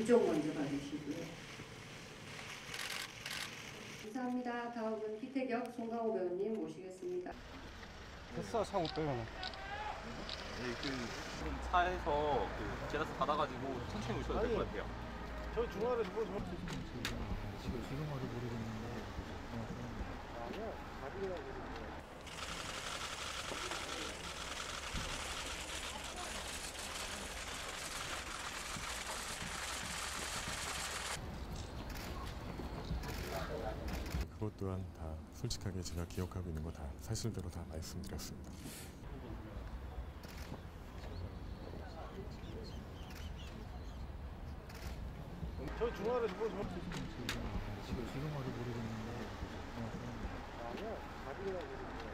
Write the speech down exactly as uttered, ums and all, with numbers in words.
부종 먼저 받으시고요. 감사합니다. 다음은 피태격 송강호 배우님 모시겠습니다. 됐어, 차 못 빼면. 네, 그 차에서 그 제라스 받아가지고 천천히 오셔도 될 것 같아요. 저 중간에 저거 저 지금 지금 와도 모르겠는데. 아니야, 가지고 그것 또한 다 솔직하게 제가 기억하고 있는 거 다 사실대로 다 말씀드렸습니다. 저 중간에 저거 저 지금 지금 와도 모르겠는데. 아니야, 가지고